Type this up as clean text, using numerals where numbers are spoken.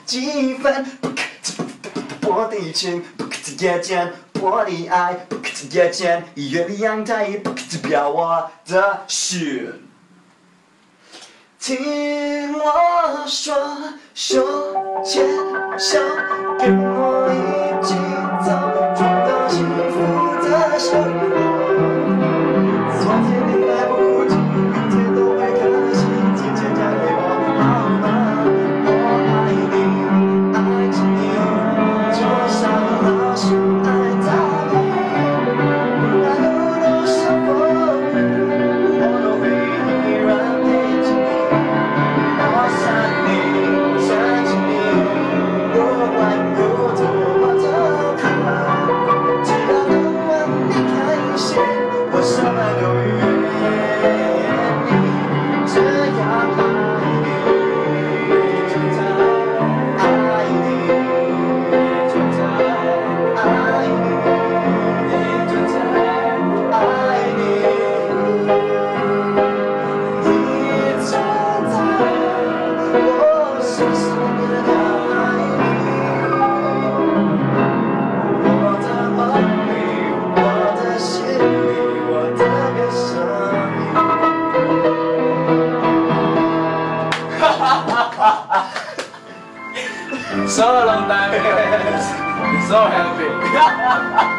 几分？我的情，不可置眼见，我的爱，不可置眼见，月里阳台，不可置表我的心。听我说，手牵手，跟我一起走，创造幸福的生活。昨天你来不及，明天都会可惜，今天嫁给我好吗？我爱你，爱着你，就像老师爱大米。不管路多少风雨，我都会依然陪着你。我想你，想着你，不管有多么的苦，只要能让你开心，我什么都愿意。这样爱你，就在爱你，就在爱你，就在爱你。你就在我深深的爱里，我的梦里，我的心里，我的歌声里。哈哈哈哈哈 ！So long time, so happy.